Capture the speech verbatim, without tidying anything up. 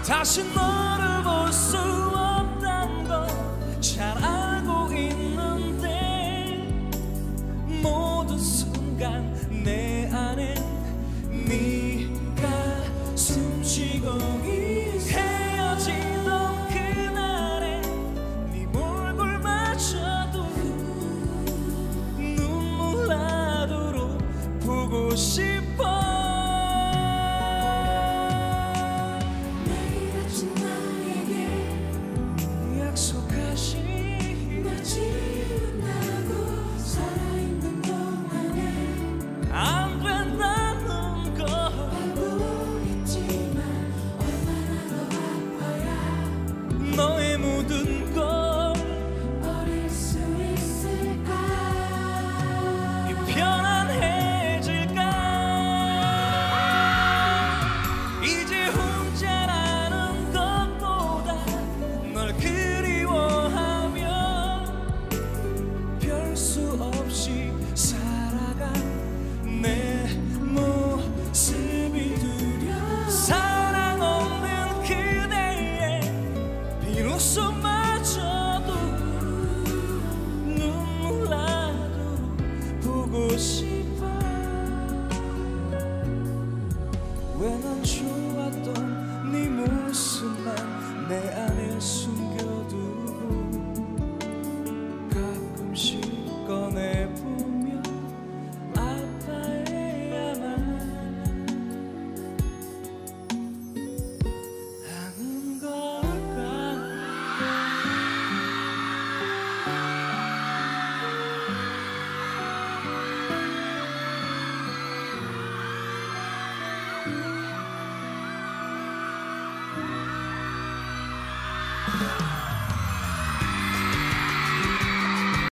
다시 너를 볼 수 없단 걸 잘 알고 있는데 모든 순간 내 안에 네가 숨쉬고 있어. 헤어지던 그날에 네 얼굴 마저도 눈물 나도록 보고 싶어. 너의 모든 걸 버릴 수 있을까? 편안해질까? 이제 혼자라는 것보다 널 그리워하며 별 수 없이